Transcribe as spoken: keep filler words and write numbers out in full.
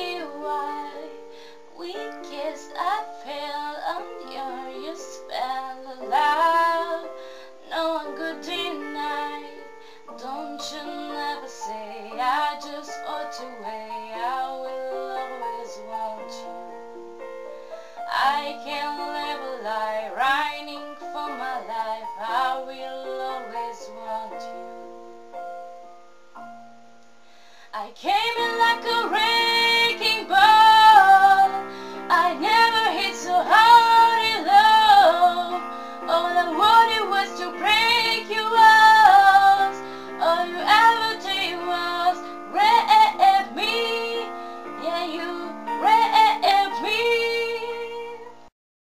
you why we kissed. I fell under your spell of love. No one could deny. Don't you never say I just ought to wait. I will always want you. I can't live a lie, writing for my life. I will always want you. I came in like a wrecking ball. I never hit so hard in love. All I wanted was to break your walls. All you ever did was rape me. Yeah, you raped